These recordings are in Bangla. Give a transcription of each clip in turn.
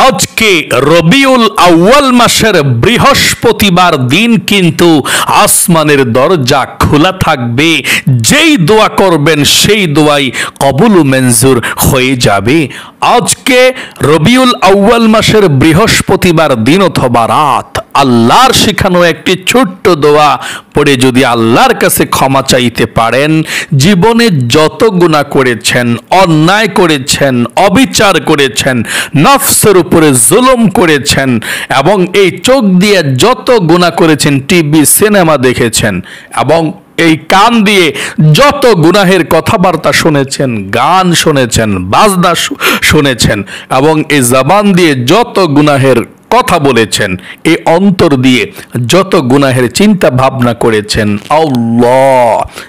আজকে রবিউল আউয়াল মাসের বৃহস্পতিবার দিন কিন্তু আসমানের দরজা খোলা থাকবে। যেই দোয়া করবেন সেই দোয়াই কবুল ও মঞ্জুর হয়ে যাবে। আজকে রবিউল আউয়াল মাসের বৃহস্পতিবার দিন অথবা রাত আল্লাহর শেখানো একটি ছোট্ট দোয়া পড়ে যদি আল্লাহর কাছে ক্ষমা চাইতে পারেন, জীবনে যত গুনাহ করেছেন, অন্যায় করেছেন, অবিচার করেছেন, নফসের উপরে জুলুম করেছেন এবং এই চোখ দিয়ে যত গুনাহ করেছেন, টিভি সিনেমা দেখেছেন এবং এই কান দিয়ে যত গুনাহের কথাবার্তা শুনেছেন, গান শুনেছেন, বাজনা শুনেছেন এবং এই জবান দিয়ে যত গুনাহের কথা বলেছেন, এই অন্তর দিয়ে যত গুনাহের চিন্তা ভাবনা করেছেন, আল্লাহ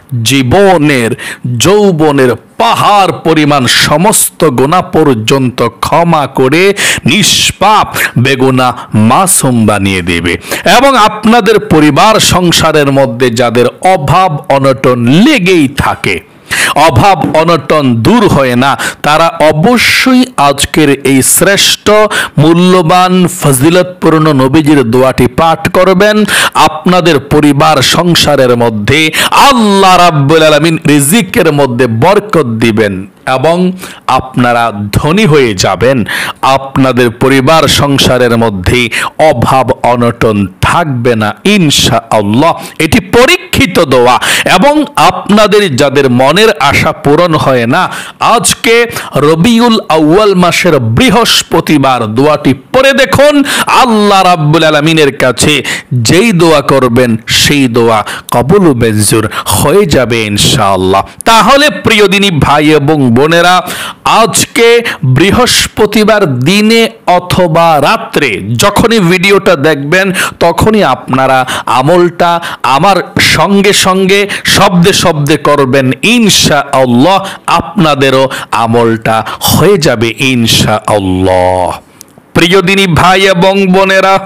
জীবনের যৌবনের পাহাড় পরিমাণ সমস্ত গুনাহ পর্যন্ত ক্ষমা করে নিষ্পাপ বেগুনা মাসুম বানিয়ে দেবে। এবং আপনাদের পরিবার সংসারের মধ্যে যাদের অভাব অনটন লেগেই থাকে, অভাব অনটন দূর হয় না, তারা অবশ্যই আজকের এই শ্রেষ্ঠ মূল্যবান ফজিলতপূর্ণ নবীজির দোয়াটি পাঠ করবেন। আপনাদের পরিবার সংসারের মধ্যে আল্লাহ রাব্বুল আলামিন রিজিকের মধ্যে বরকত দিবেন এবং আপনারা ধনী হয়ে যাবেন। আপনাদের পরিবার সংসারের মধ্যে অভাব অনটন থাকবে না ইনশাআল্লাহ। এটি পরীক্ষিত দোয়া এবং আপনাদের যাদের মনের আশা পূরণ হয় না, আজকে রবিউল আউয়াল মাসের বৃহস্পতিবার দোয়াটি পড়ে দেখুন। আল্লাহ রাব্বুল আলামিনের কাছে যেই দোয়া করবেন সেই দোয়া কবুল ও মঞ্জুর হয়ে যাবে ইনশাআল্লাহ। তাহলে প্রিয় দিনী ভাই এবং বোনেরা, আজকে বৃহস্পতিবার দিনে অথবা রাত্রে যখনই ভিডিওটা দেখবেন তখনই আপনারা আমলটা আমার সঙ্গে সঙ্গে শব্দে শব্দে করবেন ইনশাআল্লাহ। আপনাদেরও আমলটা হয়ে যাবে ইনশাআল্লাহ। প্রিয় দিনী ভাই এবং বোনেরা,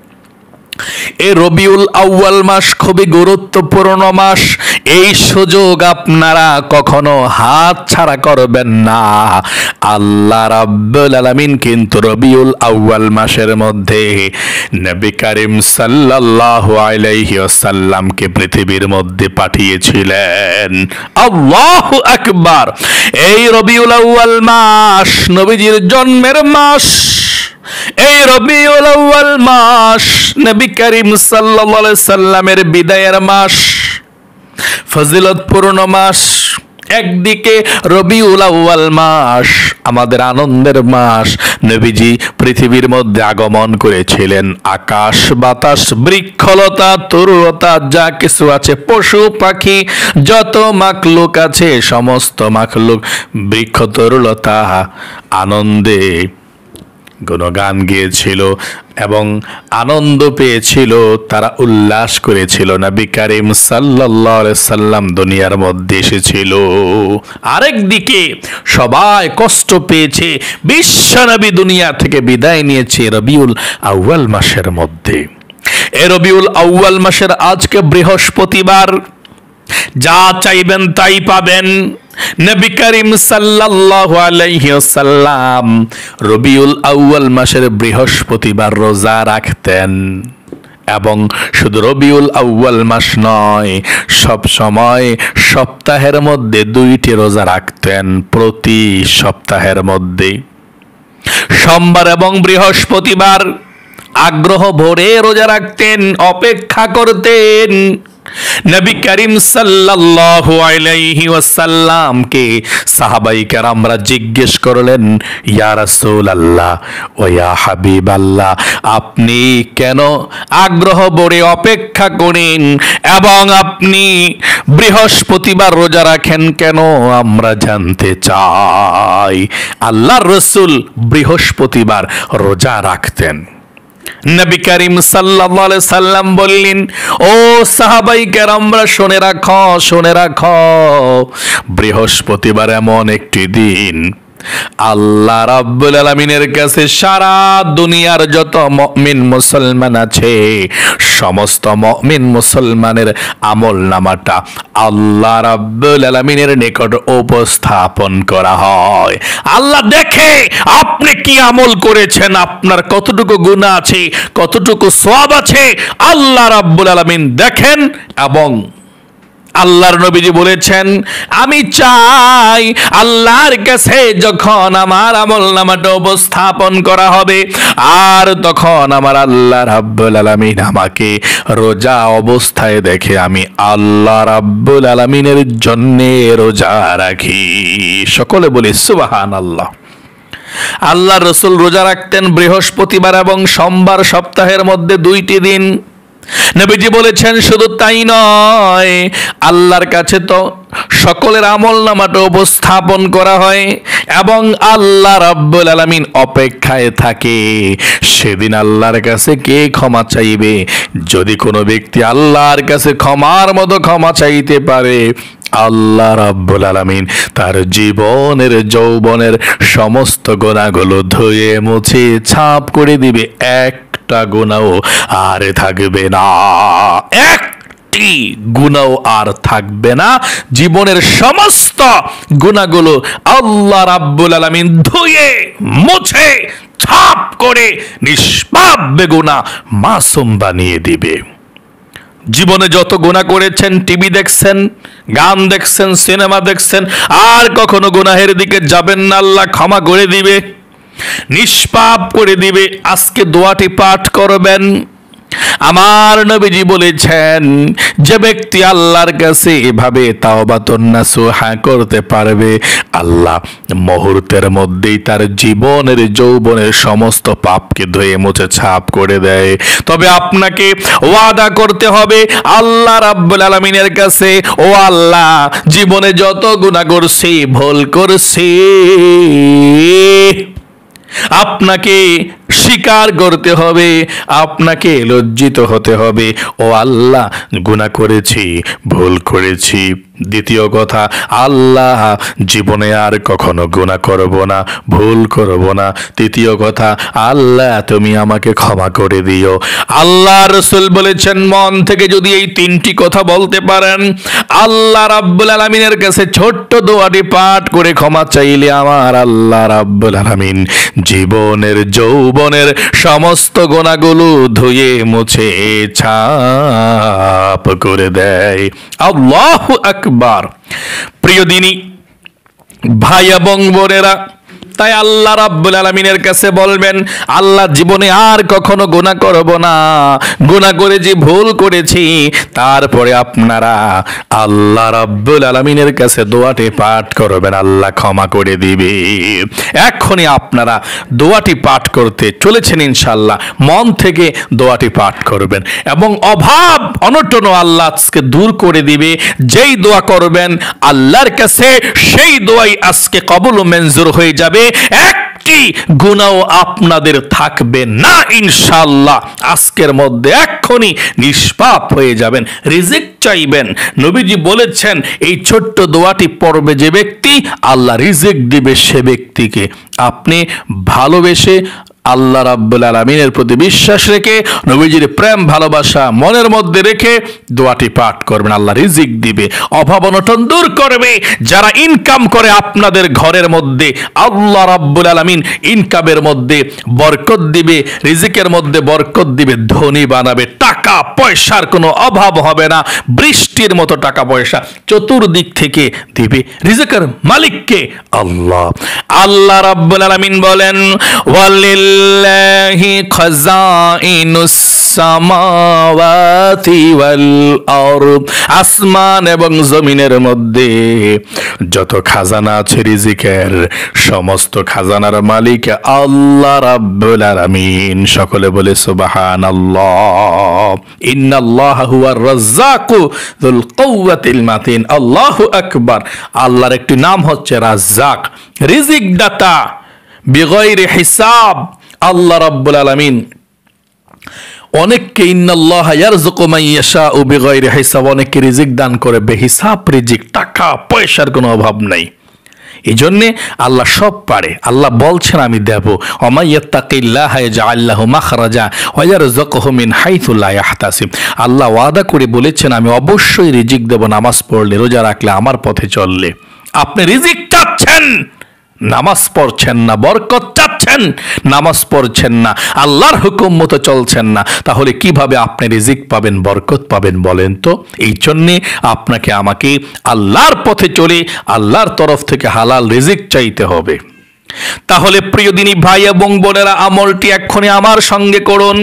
এই রবিউল আউয়াল মাস খুবই গুরুত্বপূর্ণ মাস। এই সুযোগ আপনারা কখনো হাত ছাড়া করবেন না। আল্লাহ রাব্বুল আলামিন কিন্তু রবিউল আউয়াল মাসের মধ্যে নবী করিম সাল্লাল্লাহু আলাইহি ওয়াসাল্লামকে পৃথিবীর মধ্যে পাঠিয়েছিলেন। আল্লাহু আকবার। এই রবিউল আউয়াল মাস নবীজির জন্মের মাস। এই রবিউল আউয়াল মাস নবী করিম সাল্লাল্লাহু আলাইহি সাল্লামের বিদায়ের মাস, ফজিলতপূর্ণ মাস। একদিকে রবিউল আউয়াল মাস আমাদের আনন্দের মাস। নবীজি পৃথিবীর মধ্যে আগমন করেছিলেন। আকাশ বাতাস বৃক্ষলতা তরুলতা যা কিছু আছে, পশু পাখি যত মাখলুক আছে, সমস্ত মাখলুক বৃক্ষ তরুলতা আনন্দে গুণগান গেয়েছিল এবং আনন্দ পেয়েছিল, তারা উল্লাস করেছিল। নবী করিম সাল্লাল্লাহু আলাইহি সাল্লাম দুনিয়ার মধ্যে এসেছিল। আরেক দিকে সবাই কষ্ট পেয়েছে, বিশ্ব নবী দুনিয়া থেকে বিদায় নিয়েছে রবিউল আউয়াল মাসের মধ্যে। এই রবিউল আউয়াল মাসের আজকে বৃহস্পতিবার, যা চাইবেন তাই পাবেন। নবী করিম সাল্লাল্লাহু আলাইহি ওয়াসাল্লাম রবিউল আউয়াল মাসের বৃহস্পতিবার রোজা রাখতেন এবং শুধু রবিউল আউয়াল মাস নয়, সব সময় সপ্তাহের মধ্যে 2টি রোজা রাখতেন। প্রতি সপ্তাহের মধ্যে সোমবার এবং বৃহস্পতিবার আগ্রহ ভরে রোজা রাখতেন, অপেক্ষা করতেন। নবী করিম সাল্লাল্লাহু আলাইহি ওয়াসাল্লামকে সাহাবায়ে কেরামরা জিজ্ঞেস করলেন, ইয়া রাসূলুল্লাহ ওয়া ইয়া হাবিবাল্লাহ, আপনি কেন আগ্রহ ভরে অপেক্ষা করেন এবং আপনি বৃহস্পতিবার রোজা রাখেন কেন? আমরা জানতে চাই। আল্লাহর রাসূল বৃহস্পতিবার রোজা রাখতেন। নবী করিম সাল্লাল্লাহু আলাইহি সাল্লাম বললেন, ও সাহাবায়ে কেরামরা শুনে রাখো, শুনে রাখো, বৃহস্পতিবার এমন একটি দিন আল্লাহ রাব্বুল আলামিনের কাছে সারা দুনিয়ার যত মুমিন মুসলমান আছে সমস্ত মুমিন মুসলমানের আমল নামাটা আল্লাহ রাব্বুল আলামিনের নিকট উপস্থাপন করা হয়। আল্লাহ দেখে আপনি কি আমল করেছেন, আপনার কতটুকু গুনাহ আছে, কতটুকু সওয়াব আছে, আল্লাহ রাব্বুল আলামিন দেখেন। এবং আল্লাহর নবীজি বলেছেন, আমি চাই আল্লাহর কাছে যখন আমার আমল নামাটা উপস্থাপন করা হবে, আর তখন আমার আল্লাহ রাব্বুল আলামিন আমাকে রোজা অবস্থায় দেখে আমি আল্লাহ রাব্বুল আলামিনের জন্য রোজা রাখি। সকলে বলি সুবহানাল্লাহ। আল্লাহ রাসূল রোজা রাখতেন বৃহস্পতিবার এবং সোমবার, সপ্তাহের মধ্যে 2টি দিন। নবীজি বলেছেন শুধু তাই নয়, আল্লাহর কাছে তো সকলের আমল নামাটা উপস্থাপন করা হয় এবং আল্লাহ রাব্বুল আলামিন অপেক্ষায় থাকে সেদিন আল্লাহর কাছে কে ক্ষমা চাইবে। যদি কোনো ব্যক্তি আল্লাহর কাছে ক্ষমার মতো ক্ষমা চাইতে পারে, আল্লাহ রাব্বুল আলামিন তার জীবনের যৌবনের সমস্ত গুনাহগুলো ধুয়ে মুছে ছাপ করে দিবে। একটা গুনাহ আর থাকবে না, একটি গুনাহ আর থাকবে না। জীবনের সমস্ত গুনাহগুলো আল্লাহ রাব্বুল আলামিন ধুয়ে মুছে ছাপ করে নিষ্পাপ বেগুনাহ মাসুম বানিয়ে দিবে। জীবনে যত গুনাহ করেছেন, টিভি দেখছেন, গান দেখছেন, সিনেমা দেখছেন, আর কখনো গুনাহের দিকে যাবেন না, আল্লাহ ক্ষমা করে দিবে, নিষ্পাপ করে দিবে। আজকে দোয়াটি পাঠ করবেন। আমার নবীজি বলেছেন, যে ব্যক্তি আল্লাহর কাছে এভাবে তাওবাতুন নাসুহা করতে পারবে, আল্লাহ মুহূর্তের মধ্যেই তার জীবনের যৌবনের সমস্ত পাপকে ধুয়ে মুছে ছাপ করে দেয়। তবে আপনাকে ওয়াদা করতে হবে আল্লাহ রাব্বুল আলামিনের কাছে, ও আল্লাহ, জীবনে যত গুনাহ করছি, ভুল করছি, আপনাকে স্বীকার করতে হবে, আপনাকে লজ্জিত হতে হবে। ও আল্লাহ, গুনাহ করেছি, ভুল করেছি। দ্বিতীয় কথা, আল্লাহ, জীবনে আর কখনো গুনাহ করব না, ভুল করব না। তৃতীয় কথা, আল্লাহ, তুমি আমাকে ক্ষমা করে দিও। আল্লাহ রাসূল বলেছেন, মন থেকে যদি এই 3টি কথা বলতে পারেন, আল্লাহ রাব্বুল আলামিনের কাছে ছোট্ট দোয়াটি পাঠ করে ক্ষমা চাইলে আমার আল্লাহ রাব্বুল আলামিন জীবনের যৌবনের সমস্ত গুনাহগুলো ধুয়ে মুছে ছাপ করে দেয়। আল্লাহু আকবার। প্রিয় দিনী ভাই এবং বোনেরা, তাই আল্লাহ রাব্বুল আলামিনের কাছে বলবেন, আল্লাহ, জীবনে আর কখনো গুনাহ করব না, গুনাহ করে যে ভুল করেছি। তারপরে আপনারা আল্লাহ রাব্বুল আলামিনের কাছে দোয়াটি পাঠ করবেন, আল্লাহ ক্ষমা করে দিবে। এখনই আপনারা দোয়াটি পাঠ করতে চলেছেন ইনশাআল্লাহ। মন থেকে দোয়াটি পাঠ করবেন এবং অভাব অনটন আল্লাহ আজকে দূর করে দিবে। যেই দোয়া করবেন আল্লাহর কাছে, সেই দোয়াই আজকে কবুল ও মঞ্জুর হয়ে যাবে। একটি গুনাহ আপনাদের থাকবে না ইনশাআল্লাহ। আজকের মধ্যে এক্ষুনি নিষ্পাপ হয়ে যাবেন, রিজিক চাইবেন। নবীজি বলেছেন, এই ছোট্ট দোয়াটি পড়বে যে ব্যক্তি, আল্লাহ রিজিক দিবে সে ব্যক্তিকে। আপনি ভালোবেসে আল্লাহ রাব্বুল আলামিনের প্রতি বিশ্বাস রেখে, নবীজির প্রেম ভালোবাসা মনের মধ্যে রেখে দোয়াটি পাঠ করবেন, আল্লাহ রিজিক দিবে, অভাব অনটন দূর করবে। যারা ইনকাম করে আপনাদের ঘরের মধ্যে, আল্লাহ রাব্বুল আলামিন ইনকামের মধ্যে বরকত দিবে, রিজিকের মধ্যে বরকত দিবে, ধনী বানাবে। টাকা পয়সার কোনো অভাব হবে না, বৃষ্টির মতো টাকা পয়সা চতুর্দিক থেকে দিবে। রিজিকের মালিককে আল্লাহ। আল্লাহ রাব্বুল আলামিন বলেন, ওয়ালিল্লাহি খাযাইনুস সামাওয়াতি ওয়াল আরদ। আসমান এবং জমিনের মধ্যে যত খাজানা আছে রিজিকের, সমস্ত খাজানার মালিক আল্লাহ রাব্বুল আলামিন। সকলে বলে সুবহানাল্লাহ। ইন্নাল্লাহা হুয়ার রাজ্জাকু যুল কুওয়াতিল মাতিন। আল্লাহু আকবার। আল্লাহর একটি নাম হচ্ছে রাজ্জাক, রিজিক দাতা, বিগয়রি হিসাব। আল্লাহ রাব্বুল আলামিন অনেককে ইন্নাল্লাহা ইয়ারযুকু মান ইয়াশাউ বিগয়রি হিসাব, অনেককে রিজিক দান করে বেহিসাব রিজিক, টাকা পয়সার কোনো অভাব নাই। এই জন্যে আল্লাহ সব পারে। আল্লাহ বলছেন আমি দেব, ওমাইয়াত্তাকিল্লাহা ইয়াজআল লাহু মাখরাজা ওয়া ইয়ারযুকহু মিন হাইথু লা ইয়াহতাসিব। আল্লাহ ওয়াদা করে বলেছেন আমি অবশ্যই রিজিক দেব নামাজ পড়লে, রোজা রাখলে, আমার পথে চললে। আপনি রিজিক চাচ্ছেন, নামাজ পড়ছেন না, বরকত চাচ্ছেন, নামাজ পড়ছেন না, আল্লাহর হুকুম মতো চলছেন না, তাহলে কিভাবে আপনি রিজিক পাবেন, বরকত পাবেন বলেন তো? এই জন্যে আপনাকে আমাকে আল্লাহর পথে চলে আল্লাহর তরফ থেকে হালাল রিজিক চাইতে হবে। তাহলে প্রিয় দিনী ভাই এবং বোনেরা, আমলটি এক্ষুনি আমার সঙ্গে করুন।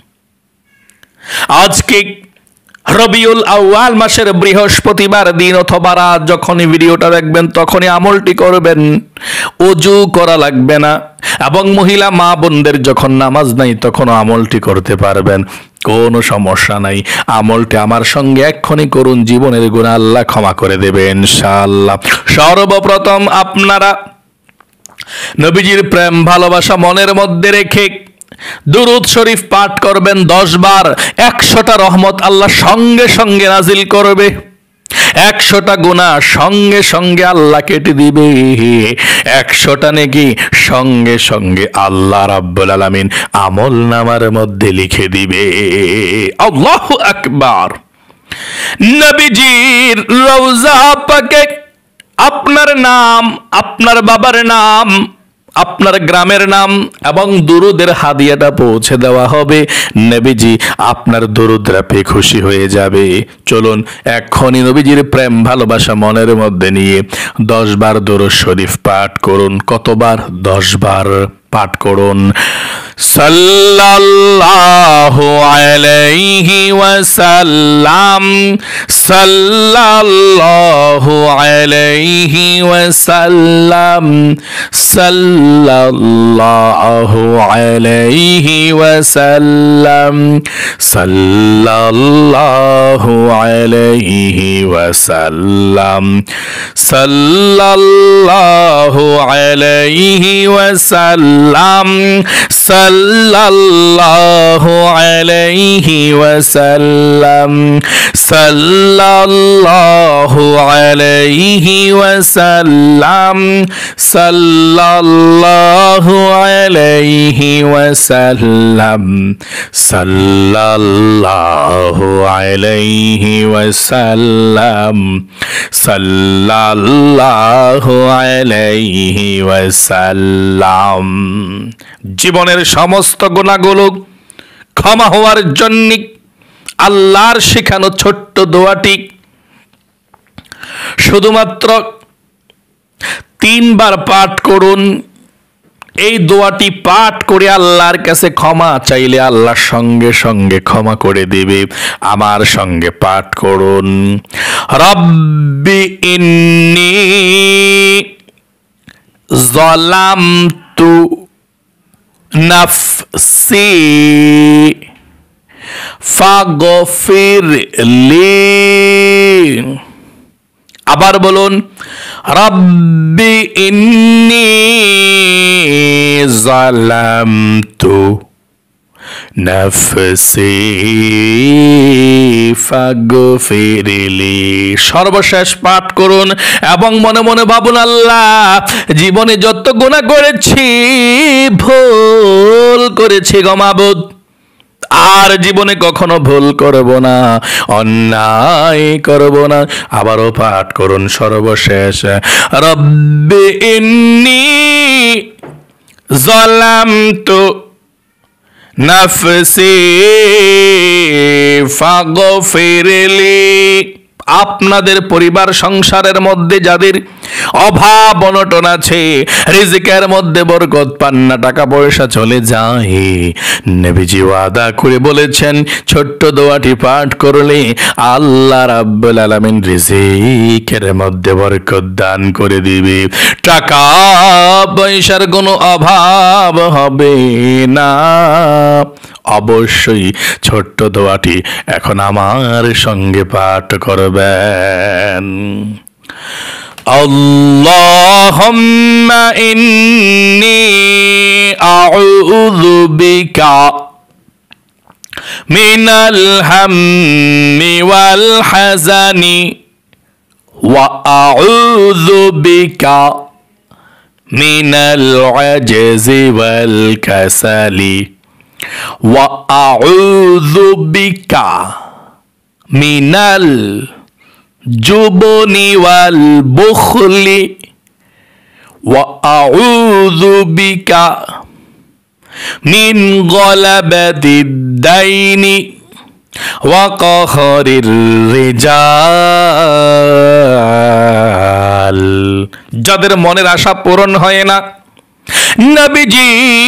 আজকে রবিউল আউয়াল মাসের বৃহস্পতিবার দিন অথবা রাত যখনই ভিডিওটা দেখবেন তখনই আমলটি করবেন। ওযু করা লাগবে না, এবং মহিলা মা বোনদের যখন নামাজ নাই তখনও আমলটি করতে পারবেন, কোনো সমস্যা নাই। আমলটি আমার সঙ্গে এক্ষুনি করুন, জীবনের গুনাহ আল্লাহ ক্ষমা করে দেবে ইনশাআল্লাহ। সর্বপ্রথম আপনারা নবীজির প্রেম ভালোবাসা মনের মধ্যে রেখে দুরূদ শরীফ পাঠ করবেন 10 বার। 100টা রহমত আল্লাহ সঙ্গে সঙ্গে নাজিল করবে, 100টা গুনাহ সঙ্গে সঙ্গে আল্লাহ কেটে দিবে, 100টা নেকি সঙ্গে সঙ্গে আল্লাহ রাব্বুল আলামিন আমল নামার মধ্যে লিখে দিবে। আল্লাহু আকবার। নবীজির রওজা পাকে আপনার নাম, আপনার বাবার নাম, আপনার গ্রামের নাম এবং দুরুদের হাদিয়াটা পৌঁছে দেওয়া হবে। নবীজি আপনার দুরুদরা পেয়ে খুশি হয়ে যাবে। চলুন এখনই নবীজির প্রেম ভালোবাসা মনের মধ্যে নিয়ে 10 বার দুরূদ শরীফ পাঠ করুন। কতবার? 10 বার পাঠ করুন। সাল্লাল্লাহু আলাইহি ওয়াসাল্লাম, সাল্লাল্লাহু আলাইহি ওয়াসাল্লাম, সাল্লাল্লাহু আলাইহি ওয়াসাল্লাম, সাল্লাল্লাহু আলাইহি ওয়াসাল্লাম, সাল্লাল্লাহু আলাইহি ওয়াসাল্লাম, সাল্লাল্লাহু আলাইহি ওয়াসাল্লাম, সাল্লাল্লাহু আলাইহি ওয়াসাল্লাম, সাল্লাল্লাহু আলাইহি ওয়াসাল্লাম, সাল্লাল্লাহু আলাইহি ওয়াসাল্লাম, সাল্লাল্লাহু আলাইহি ওয়াসাল্লাম। জীবনের সমস্ত গুনাহগুলো ক্ষমা হওয়ার জন্য আল্লাহর শেখানো ছোট্ট দোয়াটি শুধুমাত্র 3 বার পাঠ করুন। এই দোয়াটি পাঠ করে আল্লাহর কাছে ক্ষমা চাইলে আল্লাহ সঙ্গে সঙ্গে ক্ষমা করে দিবে। আমার সঙ্গে পাঠ করুন। রব্বি ইন্নী যালামতু নাফসি ফাগফিরলি। আবার বলুন, রব্বি ইন্নী যালামতু নাফসি ফাগফিরলি। সর্বশেষ পাঠ করুন এবং মনে মনে ভাবুন, আল্লাহ জীবনে যত গুনাহ করেছি, ভুল করেছি গো মাবুদ, আর জীবনে কখনো ভুল করব না, অন্যায় করব না। আবারও পাঠ করুন সর্বশেষ, রব্বি ইন্নী যালামতু নাফসি ফাগফিরলি। আপনাদের পরিবার সংসারের মধ্যে যাদের অভাব অনটন আছে, রিজিকের মধ্যে বরকত পান না, টাকা পয়সা চলে যায়, নবীজি ওয়াদা করে বলেছেন ছোট্ট দোয়াটি পাঠ করলে আল্লাহ রাব্বুল আলামিন রিজিকের মধ্যে বরকত দান করে দিবে, টাকা পয়সার কোনো অভাব হবে না। অবশ্যই ছোট্ট দোয়াটি এখন আমার সঙ্গে পাঠ করবেন। আল্লাহুম্মা ইন্নী আউযু বিকা মিনাল হাম্মি ওয়াল হাযানি ওয়া আউযু বিকা মিনাল আজজি ওয়াল কাসালি ওয়া আউযু বিকা মিনাল জুবনি ওয়াল বুখলি ওয়া আউযু বিকা মিন গলাবাতিদ দাইনি ওয়া কাহরির রিজাল। যাদের মনের আশা পূরণ হয় না, নবীজি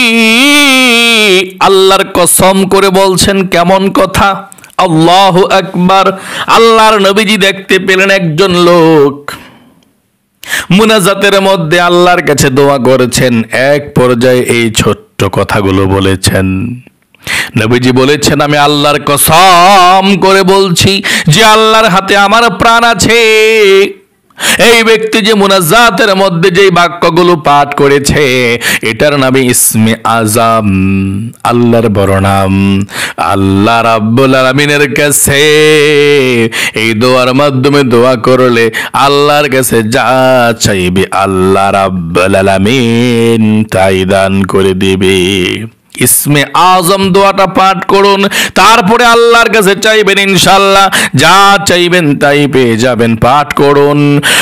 আল্লাহর কসম করে বলছেন, কেমন কথা? আল্লাহু আকবার। আল্লাহর নবীজি দেখতে পেলেন একজন লোক মুনাজাতের মধ্যে আল্লাহর কাছে দোয়া করেছেন, এক পর্যায়ে এই ছোট্ট কথাগুলো বলেছেন। নবীজি বলেছেন, আমি আল্লাহর কসম করে বলছি যে আল্লাহর হাতে আমার প্রাণ আছে, এই ব্যক্তি যে মুনাজাতের মধ্যে যে বাক্যগুলো পাঠ করেছে এটার নামে ইসমে আজম, আল্লাহর বড় নাম। আল্লাহ রাব্বুল আলামিনের কাছে এই দোয়ার মাধ্যমে দোয়া করলে আল্লাহর কাছে যা চাইবে আল্লাহ রাব্বুল আলামিন তাই দান করে দিবে। ইসমে আজম দোয়াটা পাঠ করুন, তারপরে আল্লাহর কাছে চাইবেন, ইনশাআল্লাহ যা চাইবেন তাই পেয়ে যাবেন। পাঠ করুন,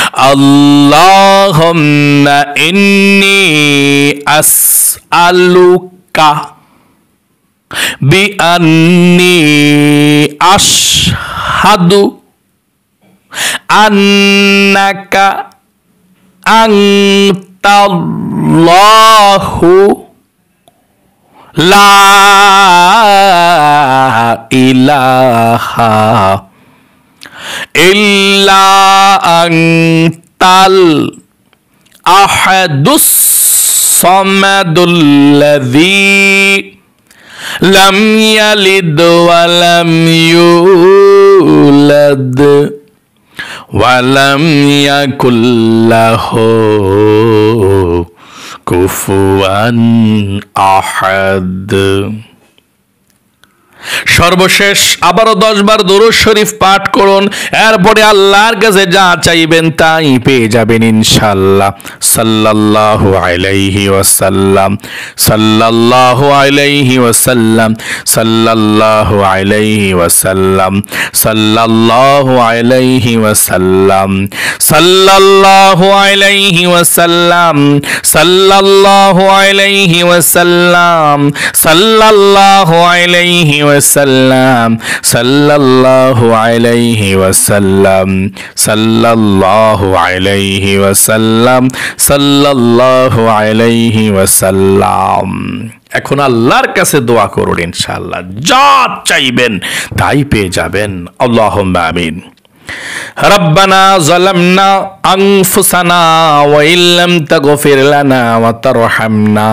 আল্লাহুম্মা ইন্নী আসআলুকা বিআন্নী আশহাদু আন্নাকা আনতাল্লাহু লা ইলাহা ইল্লা আনতাল আহাদুস সামাদুল্লাযী লাম ইয়ালিদ ওয়া লাম ইউলাদ ওয়া লাম ইয়াকুল লাহু কুফুয়ান আহাদ। সর্বশেষ আবারও 10 বার দুরূদ শরীফ পাঠ করুন, এরপরে আল্লাহর কাছে যা চাইবেন তাই পেয়ে যাবেন ইনশাআল্লাহ। সাল্লাল্লাহু আলাইহি ওয়াসাল্লাম, সাল্লাল্লাহু আলাইহি ওয়াসাল্লাম, সাল্লাল্লাহু আলাইহি ওয়াসাল্লাম, সাল্লাল্লাহু আলাইহি ওয়াসাল্লাম, সাল্লাল্লাহু আলাইহি ওয়াসাল্লাম, সাল্লাল্লাহু আলাইহি ওয়াসাল্লাম, সাল্লাল্লাহু আলাইহি ওয়াসাল্লাম, সাল্লাল্লাহু আলাইহি ওয়াসাল্লাম, সাল্লাল্লাহু আলাইহি ওয়াসাল্লাম, সাল্লাল্লাহু আলাইহি ওয়াসাল্লাম। এখন আল্লাহর কাছে দোয়া করুন, ইনশাআল্লাহ যা চাইবেন তাই পেয়ে যাবেন। আল্লাহুম্মা আমিন। রব্বানা যালামনা আনফুসানা ওয়া ইল্লাম তাগফির লানা ওয়া তারহামনা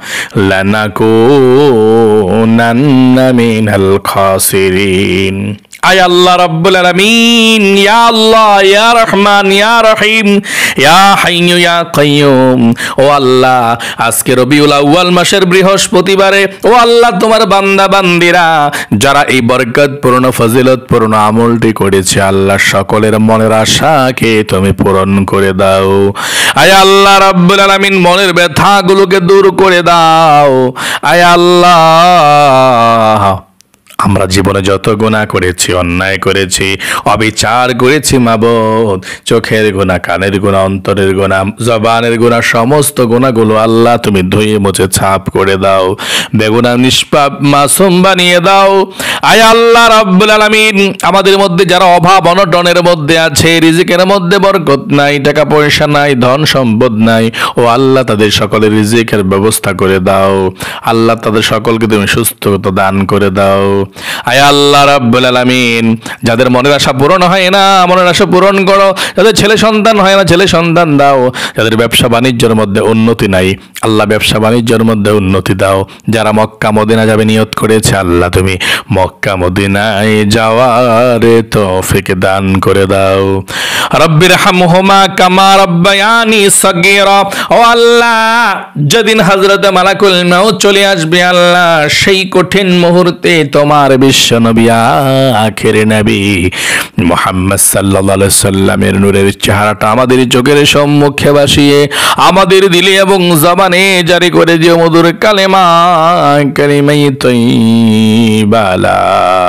লানাকুনান্না মিনাল খাসিরিন। আয় আল্লাহ রাব্বুল আলামিন, ইয়া আল্লাহ, ইয়া রহমান, ইয়া রহিম, ইয়া হাইয়্যু ইয়া কাইয়্যুম। ও আল্লাহ, আজকে রবিউল আউয়াল মাসের বৃহস্পতিবারে ও আল্লাহ তোমার বান্দা বান্দিরা যারা এই বরকতপূর্ণ ফজিলতপূর্ণ আমলটি করেছে আল্লাহ সকলের মনের আশাকে তুমি পূরণ করে দাও। আয় আল্লাহ রাব্বুল আলামিন, মনের ব্যথাগুলোকে দূর করে দাও। আয় আল্লাহ, আমরা জীবনে যত গুনাহ করেছি, অন্যায় করেছি, অবিচার করেছি মাবুদ, চোখের গুনাহ, কানের গুনাহ, অন্তরের গুনাহ, জবানের গুনাহ, সমস্ত গুনাহগুলো আল্লাহ তুমি ধুয়ে মুছে ছাপ করে দাও, বেগুনাহ নিষ্পাপ মাসুম বানিয়ে দাও। আয় আল্লাহ রাব্বুল আলামিন, আমাদের মধ্যে যারা অভাব অনটনের মধ্যে আছে, রিজিকের মধ্যে বরকত নাই, টাকা পয়সা নাই, ধন সম্পদ নাই, ও আল্লাহ তাদের সকলের রিজিকের ব্যবস্থা করে দাও। আল্লাহ তাদের সকলকে তুমি সুস্থতা দান করে দাও। আয় আল্লাহ রাব্বুল আলামিন, যাদের মনের আশা পূরণ হয় না মনের আশা পূরণ করো, যাদের ছেলে সন্তান হয় না ছেলে সন্তান দাও, যাদের ব্যবসা বাণিজ্যের মধ্যে উন্নতি নাই আল্লাহ ব্যবসা বাণিজ্যের মধ্যে উন্নতি দাও। যারা মক্কা মদিনা যাবে নিয়ত করেছে আল্লাহ তুমি মক্কা মদিনায় যাওয়ার তৌফিক দান করে দাও। রব্বির হামহুমা কামা রাব্বায়ানি সগীরা। ও আল্লাহ, যেদিন হযরত মালাকুল মউত চলে আসবে আল্লাহ, সেই কঠিন মুহূর্তে তোমার আমার বিশ্বনবী আখের নবী মুহাম্মদ সাল্লাল্লাহু আলাইহি সাল্লামের নূরের চেহারাটা আমাদের চোখের সম্মুখে ভাসিয়ে আমাদের দিলে এবং জবানে জারি করে দিও মধুর কালেমা কালিমাই তাইয়্যিবা লা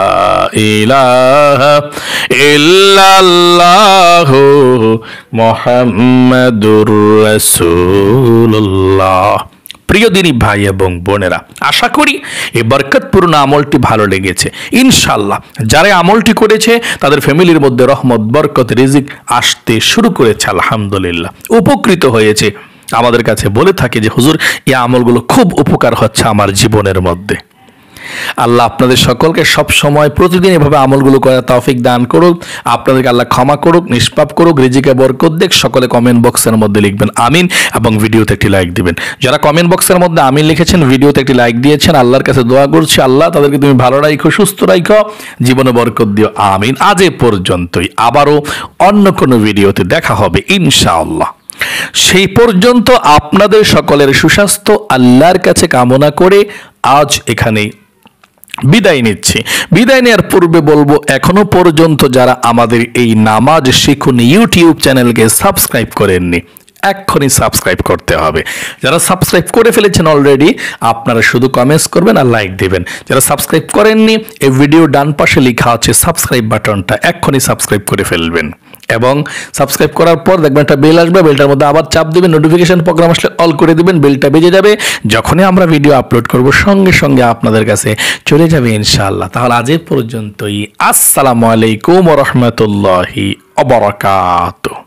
ইলাহা ইল্লাল্লাহু মুহাম্মাদুর রাসূলুল্লাহ। প্রিয় দিনী ভাই এবং বোনেরা, আশা করি এই বরকতপূর্ণ আমলটি ভালো লেগেছে। ইনশাআল্লাহ যারা আমলটি করেছে তাদের ফ্যামিলির মধ্যে রহমত, বরকত, রিজিক আসতে শুরু করেছে। আলহামদুলিল্লাহ উপকৃত হয়েছে। আমাদের কাছে বলে থাকে যে হুজুর এই আমলগুলো খুব উপকার হচ্ছে আমার জীবনের মধ্যে। আল্লাহ আপনাদের সকলকে সব সময় প্রতিদিন এভাবে আমলগুলো করার তৌফিক দান করুক। আপনাদেরকে আল্লাহ ক্ষমা করুক, নিষ্পাপ করুক, রিজিকে বরকত দেখ। সকলে কমেন্ট বক্সের মধ্যে লিখবেন আমিন এবং ভিডিওতে একটি লাইক দিবেন। যারা কমেন্ট বক্সের মধ্যে আমিন লিখেছেন, ভিডিওতে একটি লাইক দিয়েছেন, আল্লাহর কাছে দোয়া করছি আল্লাহ তাদেরকে তুমি ভালো রাখো, সুস্থ রাখো, জীবনে বরকত দিও, আমিন। আজ এ পর্যন্তই, আবারও অন্য কোনো ভিডিওতে দেখা হবে ইনশাআল্লাহ। সেই পর্যন্ত আপনাদের সকলের সুস্বাস্থ্য আল্লাহর কাছে কামনা করে আজ এখানেই বিদায় নিচ্ছি। বিদায় নেওয়ার পূর্বে বলবো, এখনো পর্যন্ত যারা আমাদের এই নামাজ শিখুন ইউটিউব চ্যানেলকে সাবস্ক্রাইব করেননি, এক্ষুনি সাবস্ক্রাইব করতে হবে। যারা সাবস্ক্রাইব করে ফেলেছেন অলরেডি, আপনারা শুধু কমেন্টস করবেন আর লাইক দেবেন। যারা সাবস্ক্রাইব করেননি, এই ভিডিও ডান পাশে লেখা আছে সাবস্ক্রাইব বাটনটা, এক্ষুনি সাবস্ক্রাইব করে ফেলবেন এবং সাবস্ক্রাইব করার পর দেখবেন একটা বেল আসবে, বেলটার মধ্যে আবার চাপ দিবেন, নোটিফিকেশন প্রোগ্রাম আসলে অল করে দিবেন, বেলটা বেজে যাবে। যখনই আমরা ভিডিও আপলোড করব সঙ্গে সঙ্গে আপনাদের কাছে চলে যাবে ইনশাআল্লাহ। তাহলে আজ পর্যন্তই, আসসালামু আলাইকুম ওয়া রাহমাতুল্লাহি ওয়া বারাকাতুহু।